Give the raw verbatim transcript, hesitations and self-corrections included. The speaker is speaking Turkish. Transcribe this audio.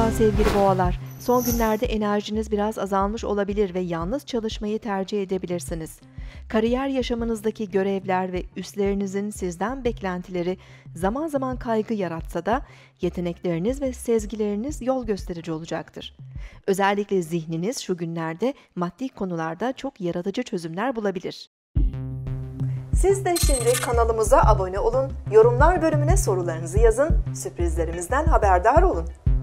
Merhaba sevgili boğalar. Son günlerde enerjiniz biraz azalmış olabilir ve yalnız çalışmayı tercih edebilirsiniz. Kariyer yaşamınızdaki görevler ve üstlerinizin sizden beklentileri zaman zaman kaygı yaratsa da yetenekleriniz ve sezgileriniz yol gösterici olacaktır. Özellikle zihniniz şu günlerde maddi konularda çok yaratıcı çözümler bulabilir. Siz de şimdi kanalımıza abone olun, yorumlar bölümüne sorularınızı yazın, sürprizlerimizden haberdar olun.